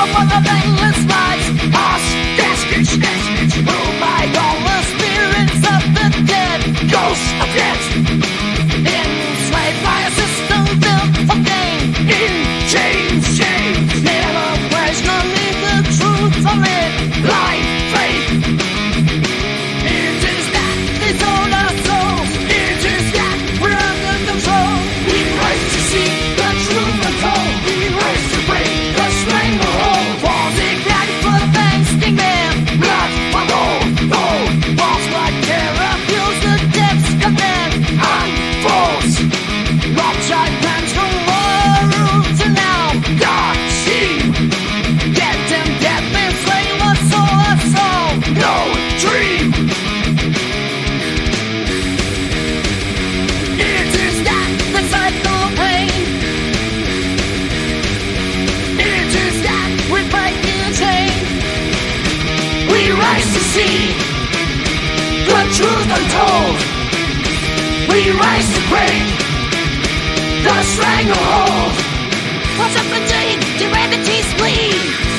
upon the endless lights. Us caskets, ruled by all the spirits of the dead. Ghosts of death, enslaved by a system built for gain. In chains, never questioning the truth from it. Blind faith, it is that they sold our souls. It is that we're under control. We rise to see the truth untold. We rise to break the stranglehold. Walls ignited for the bankster man. Blood on gold. Walls like terror fuels the depths of man. Unfolds. Rothschild plans from Waterloo to now. God see. Get them dead men slain what's all a soul. No dream. It is that the cycle of pain. It is that we break the chain. We rise to see the truth untold. We rise to break the stranglehold. What's up, indeed? Derivatives bleed.